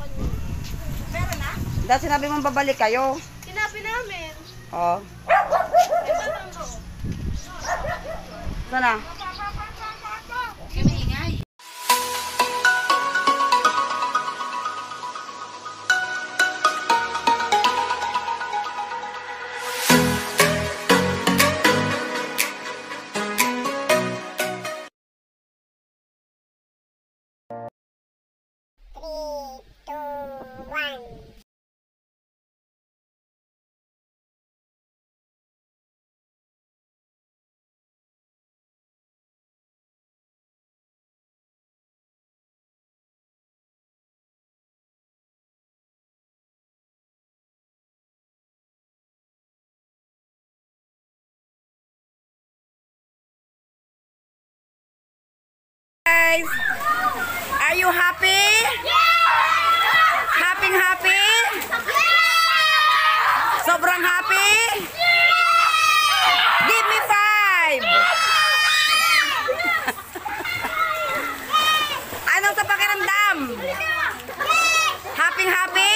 Meron na? Dahil sinabi mong babalik kayo. Sinabi namin. Oo. Sana? Kaya maingay. Guys, are you happy? Happy? Sobrang happy? Give me 5! Anong sa pakiramdam? Happy?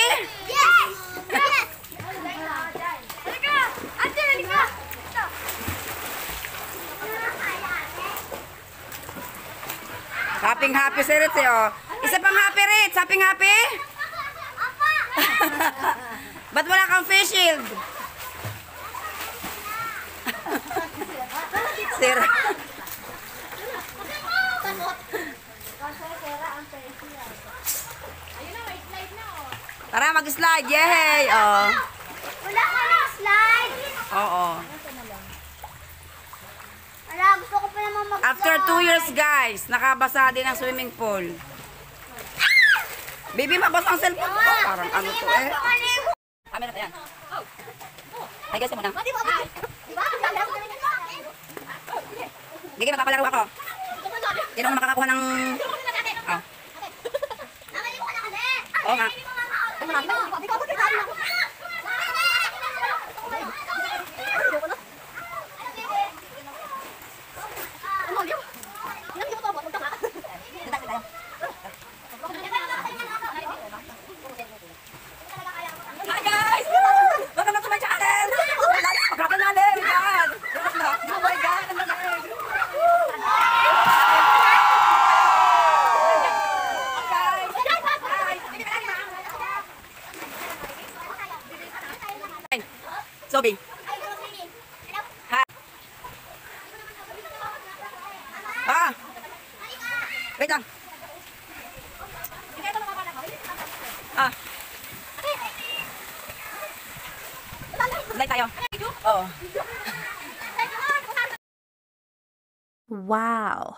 Happy si Ritz, oh. Isa pang happy, Ritz. Happy? Ba't wala kang face shield? Sira. Tara, mag-slide. Yay! Oh. Wala ka na slide. Oo. Wala, gusto ko pa naman mag-slide. After 2 years, guys, nakabasa din ang swimming pool. Baby, mabasa ang cellphone ko. Parang ano to eh. Kami na yan. Ay, guys, muna. Gigi, magpapalaro ako. Sino ang makakakuha ng... Oh. Oo nga. Hi guys! Welcome to my channel! Magkakaroon natin! Oh my God! Ang lamig! Sobi. Ha? Ah! Wait lang. Ah. Slide tayo. Oo. Wow.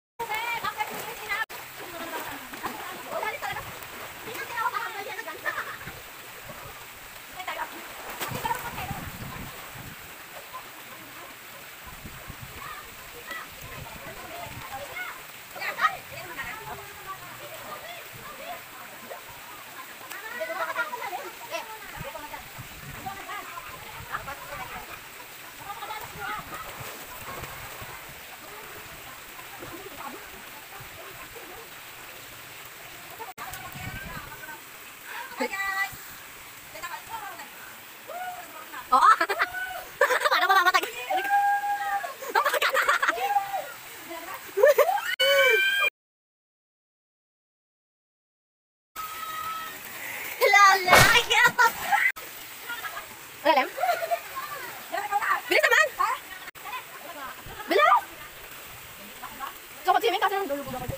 Oo. Paano mamamatag? Lala! Alam? Bilis naman! Bilis! So, kung swimming kasi nang dulubog ako.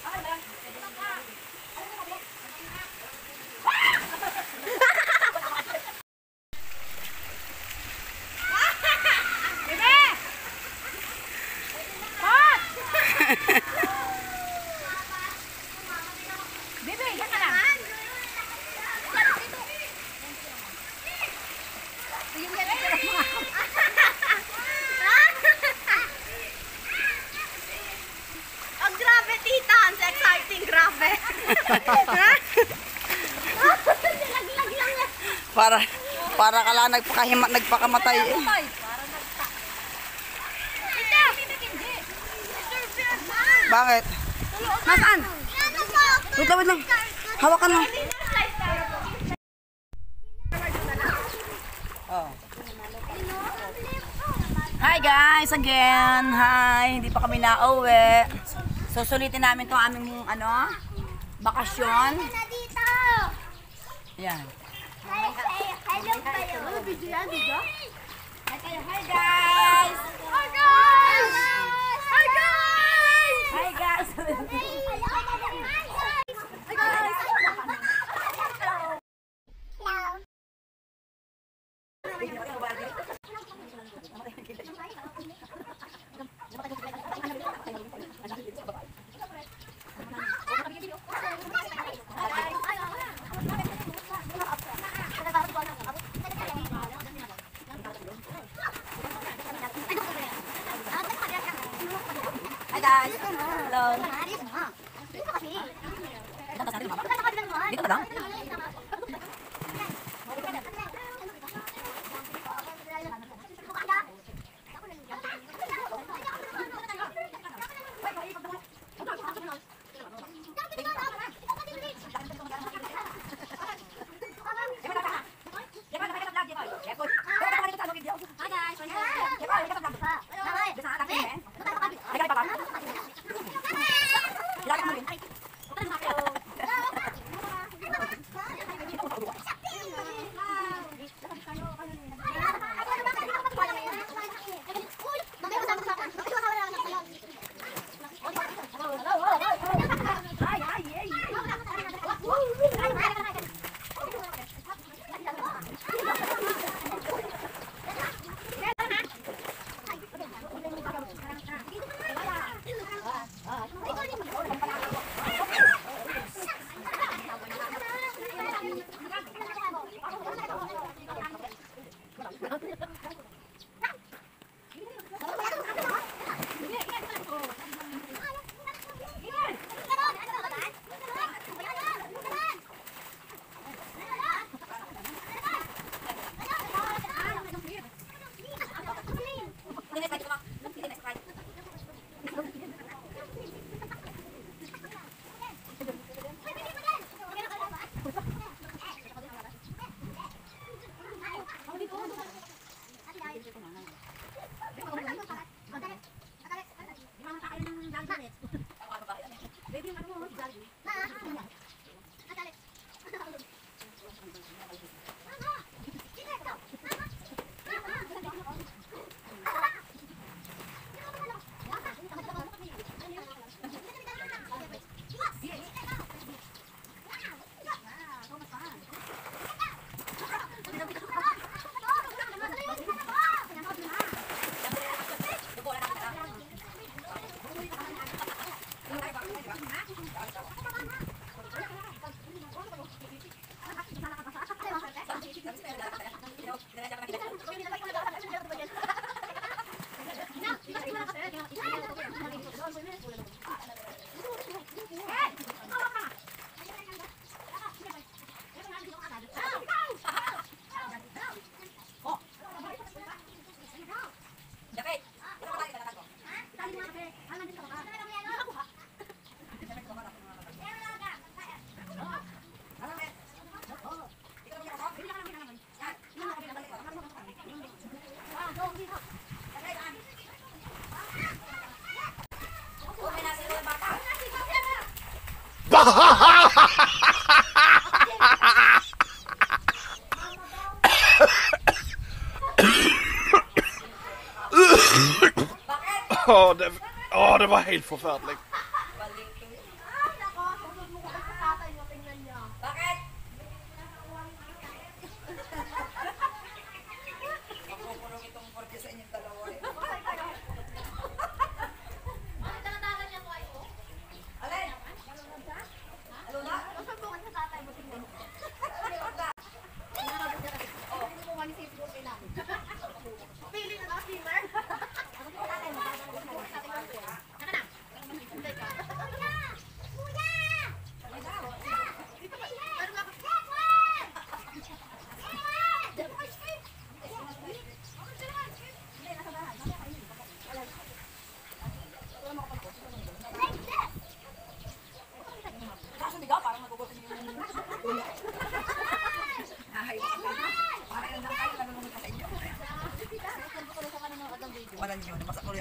Bibi, yan ka lang. Ang grabe, tita. Ang exciting, grabe. Para ka lang nagpakamatay eh. Bakit? Nasaan? Wait lang. Hawakan lang. guys, again. Hi, hindi pa kami nauwi. So sulitin namin 'tong aming bakasyon. Dito! Ayan. Hello kayo. Ano video yan, video? Hi guys. Hi guys! Hi guys! Hi guys. Hi guys. Hello. Dito ba lang? Det var helt forferdelig.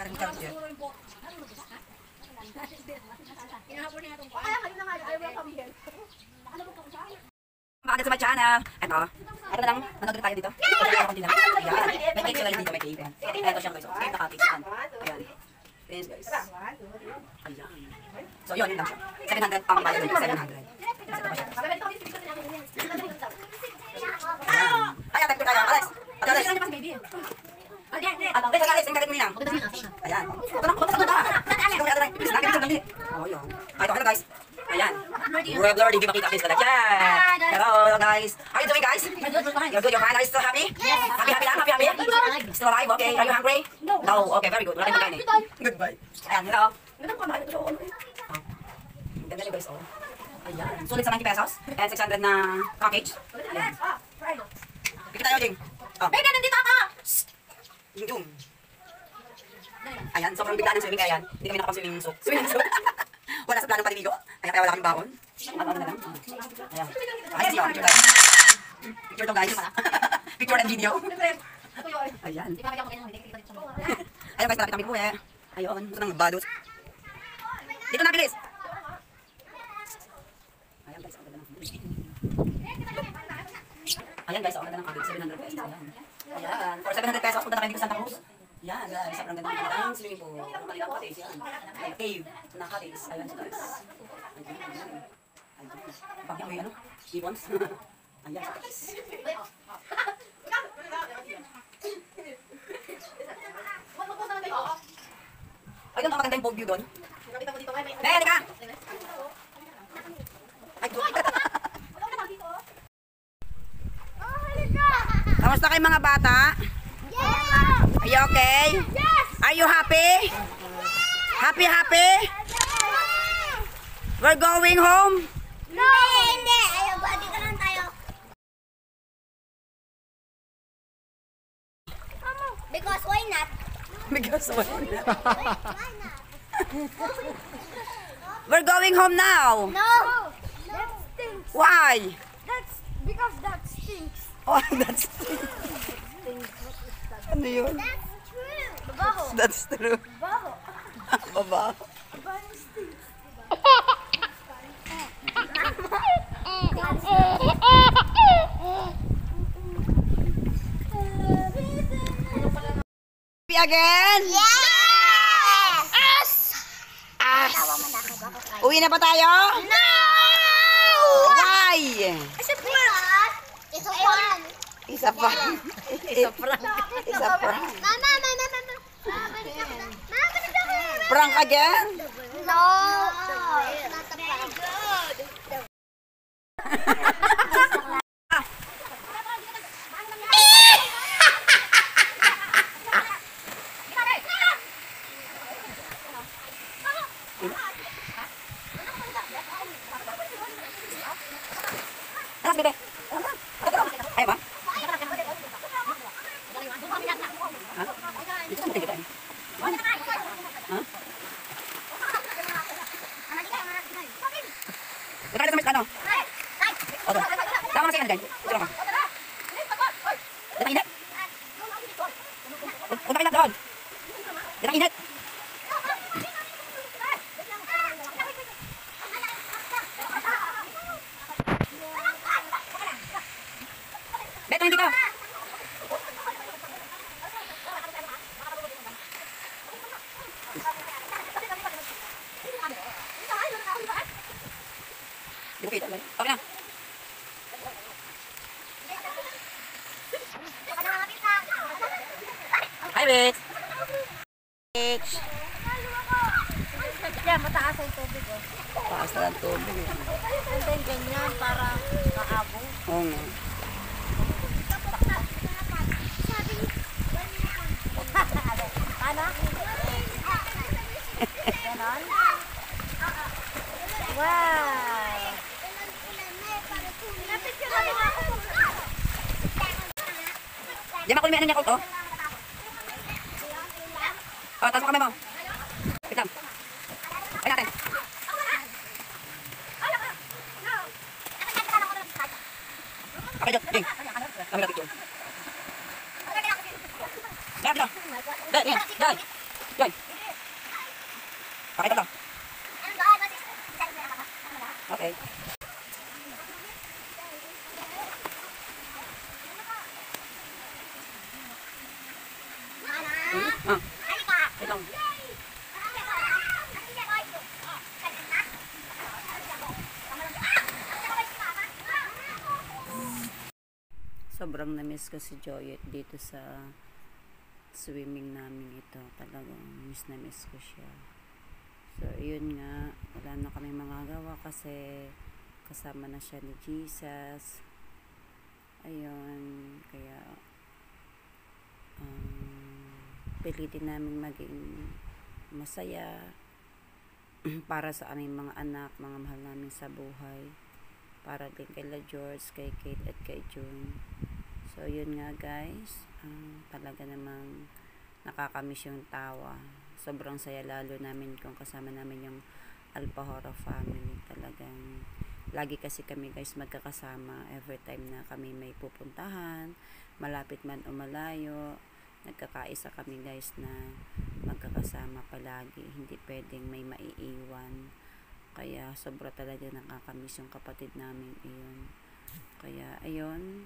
Kaya rin carrot here. Kaya kayo na nga, I welcome here. Mga sa my channel. Ito na lang, manood tayo dito. Ayan, may cake sila dito, may cake. Ito siya guys, cake na cupcakes yan. Ayan. Yes guys. Ayan. So yun lang siya. 700 ang bayad dito, 700. Ito pa siya. Ayan. Ayan, thank you tayo. Alex. Alex. Alex, Alex, ang galit mo nila. Ayan. Ito lang, ito na. Ito na. Oh, yun. Ito guys. Ayan. Regular, hindi makita this talaga. Hello guys. How are you doing guys? You're good, you're fine. Are you still happy? Happy lang, happy. Still alive? Okay. Are you hungry? No. Okay, very good. Wala tayong pagkain eh. Goodbye. Ayan, hello. Ganda nyo guys, oh. Ayan. Sulit sa 90 pesos. And 600 na package. Ayan. Pikit tayo, Jing. Oh. Beka, nandito ako! Yung. Ayan, sobrang bigla ng swimming kaya yan. Hindi kami nakapag-swimming soup. Wala sa planong paliligo. Kaya wala kaming baon. Ano na lang. Ayan. Ayos yun. Picture tayo. Picture to guys. Picture and video. Ayan. Ayan guys, malapit kami po eh. Ayun. Ito nang badot. Dito na, bilis. Ayan guys, ang ganda ng food. Ayan guys, ang ganda ng food. 700 pesos. Ayan. For 700 pesos, punta na kami dito sa Santa Cruz. Yan guys, sobrang ganda ng kanilang swimming pool. Ang kanilang cottage yan. Ay, cave na cottage. Ayan siya guys. Ayan. Bakit may ano? Ibons? Ayan siya guys. Ayun, ang maganda yung boat view doon. Beli ka! Ay, kamusta kayo mga bata? Are you okay? Yes! Are you happy? Happy, happy? We're going home? No! Hindi! Ayaw, bati ka lang tayo. Because why not? Because what? Why not? We're going home now. No! That stinks. Why? That's because that stinks. Oh, that's ano yun? That's true. Babaho. That's true. Babaho. Baba. Babaho stinks. Happy again? Yes! As. Uwi na ba tayo? No! Why? It's a prank. It's a prank. Isa pa. Isa pa. Isa pa. Mama, mama, mama. Balik ako na. Mama, balik ako na. Prank again? No. It's not a prank. Good. Alas, bebe. Ayaw ba? Ha? Dito ka mo tigil. Ha? Dito ka sa ano? Opo. Tama na siya dyan. Dito ka. Dito ka init. Dito ka init doon. Dito ka init. Beto, hindi ka. Dito kita. Okay na. Hi, Rich. Rich. Yan, mataas ang tubig, oh. Taas na ang tubig. And then ganyan, para kaabong. Oo nga. Ano? Ganon? Wow! Diyan makulmi ano niya ko to. Oh, taas mo kami mo. Wait lang. Ay natin. Okay, Jok. Jing. Kami natin, Jok. Dad, dad. Dad, yan. Dad. Dad. lang. Sobrang na-miss ko si Joyet dito sa swimming namin ito. Talagang miss na miss ko siya. So, yun nga. Wala na kami magagawa kasi kasama na siya ni Jesus. Ayun. Kaya pilitin namin maging masaya para sa aming mga anak, mga mahal namin sa buhay. Para din kay La George, kay Kate at kay June. So, yun nga guys. Talaga namang nakakamiss yung tawa. Sobrang saya lalo namin kung kasama namin yung Alpahora family. Talagang lagi kasi kami guys magkakasama every time na kami may pupuntahan, malapit man o malayo. Nagkakaisa kami guys na magkakasama palagi. Hindi pwedeng may maiiwan. Kaya sobra talaga nakakamiss yung kapatid namin iyon. Kaya ayun,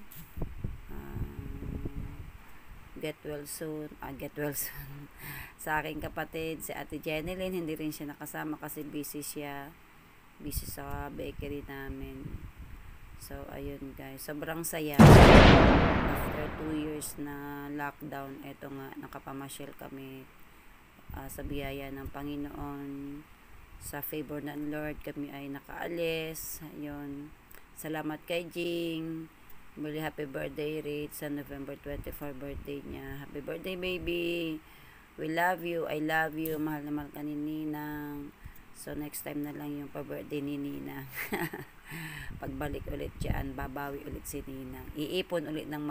get well soon. Get well soon. Sa aking kapatid, si Ate Jenilyn, hindi rin siya nakasama kasi busy siya. Busy sa bakery namin. So, ayun guys. Sobrang saya. After 2 years na lockdown, eto nga, nakapamasyal kami sa biyaya ng Panginoon. Sa favor ng Lord, kami ay nakaalis. Ayun. Salamat kay Jing. Muli happy birthday, Rich, sa November 24 birthday niya. Happy birthday, baby. We love you. I love you. Mahal na mahal ka ni Ninang. So, next time na lang yung pa-birthday ni Ninang. Pagbalik ulit dyan, babawi ulit si Ninang. Iipon ulit ng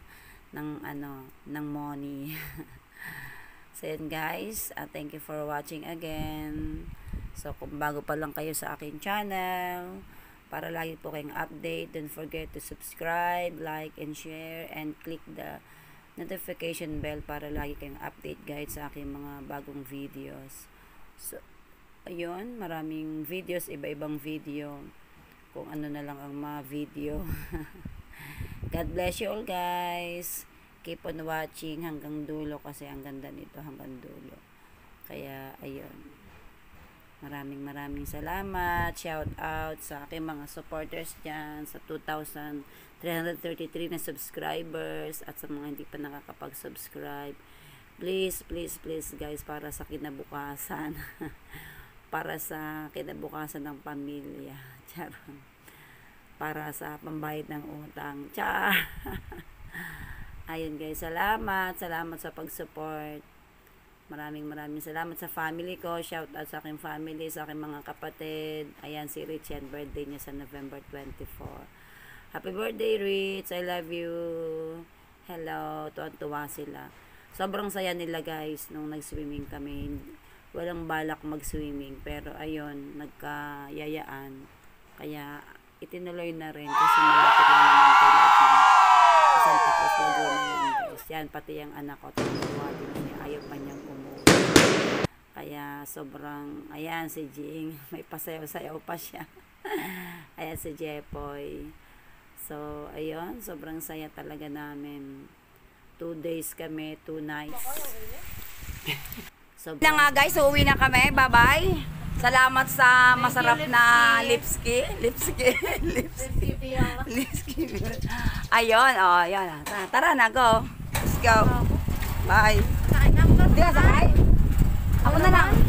money. So, yun guys. Thank you for watching again. So, kung bago pa lang kayo sa aking channel, para lagi po kayong update, don't forget to subscribe, like, and share, and click the notification bell para lagi kayong update guys sa aking mga bagong videos. So, ayun, maraming videos, iba-ibang video, kung ano na lang ang mga video. God bless you all guys. Keep on watching hanggang dulo kasi ang ganda nito hanggang dulo. Kaya, ayun. Maraming salamat. Shout out sa aking mga supporters dyan, sa 2,333 na subscribers at sa mga hindi pa nakakapag-subscribe. Please guys, para sa kinabukasan. Para sa kinabukasan ng pamilya. Charot. Para sa pambayad ng utang. Char. Ayun guys, salamat sa pag-support. Maraming salamat sa family ko. Shout out sa aking family, sa aking mga kapatid. Ayan si Rich, yan, birthday niya sa November 24. Happy birthday, Rich. I love you. Hello. Tuwan-tuwa sila. Sobrang saya nila guys nung nag-swimming kami. Walang balak mag-swimming. Pero ayun, nagkayayaan. Kaya itinuloy na rin kasi malapit lang naman kay Laging. Santa Cruz Laguna yun guys. Yan, pati yung anak ko. Tuwa din niya. Ayaw pa niyang umuwi. Kaya sobrang, ayan si Jing. May pasayaw-sayaw pa siya. Ayan si Jepoy. So, ayun. Sobrang saya talaga namin. 2 days kami, 2 nights. So, na nga guys, uuwi na kami. Bye-bye. Salamat sa masarap na lipski. Ayun, oh, yan. Tara na, go. Let's go. Bye. Di ka sakay? Ako na lang.